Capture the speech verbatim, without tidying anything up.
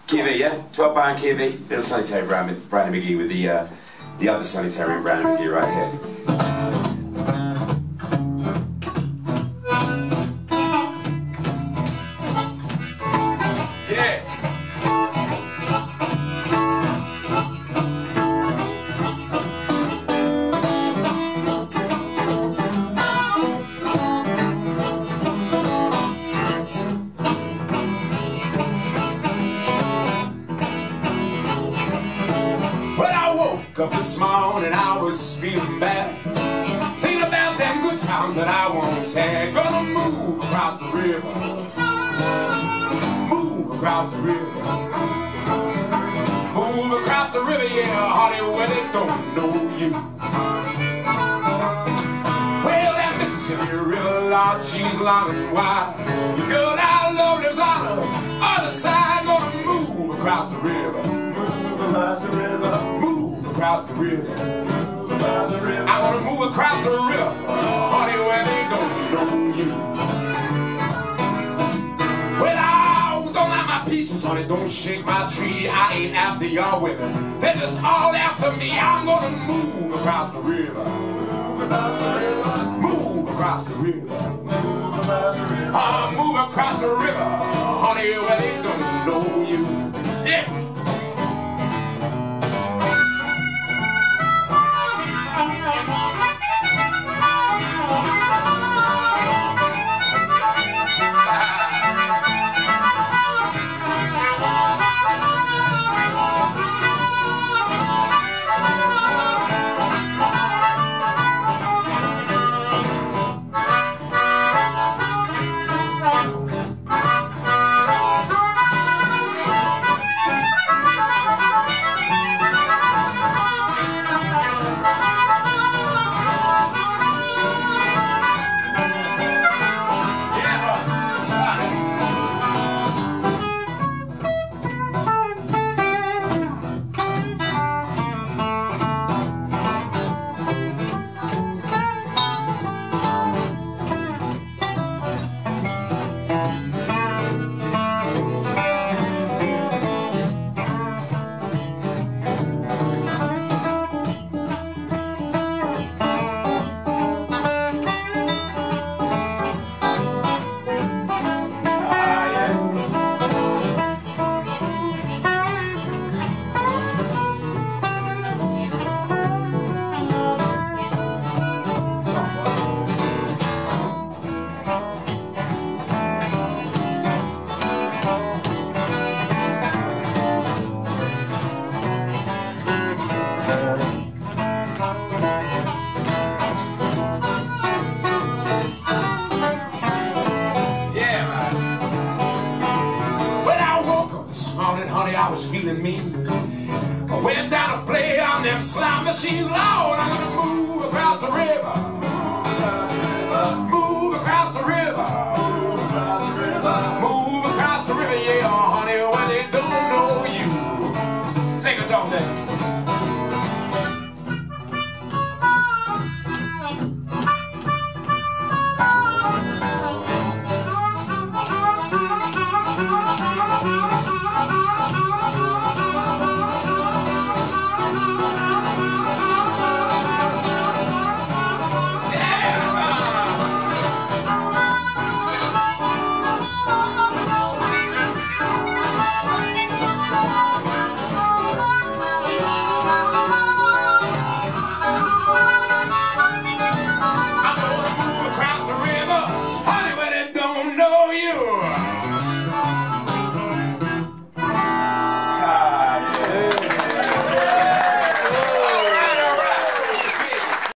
Q V, yeah? twelve pound Q V, little sanitary Brandy, Brandy McGee with the uh, the other sanitary Brandy McGee right here. Yeah. Up this morning I was feeling bad, thinking about them good times that I once had. Gonna move across the river, move across the river, move across the river, yeah, honey, where they don't know you. Well, that Mississippi River, Lord, she's long and wide. The girl I love lives on the other side. Gonna move across the river, move across the river, across the river. I wanna move across the river, honey, where they don't know you. Well, I don't like my peaches, honey, don't shake my tree. I ain't after y'all women, they're just all after me. I'm gonna move across the river, move across the river, I'll move across the river, honey, where they don't know you. Yeah. I was feeling mean. I went down to play on them slime machines. Lord, I'm gonna move across the river, move across the river, move across the river, yeah, honey, where they don't know you. Take us off there.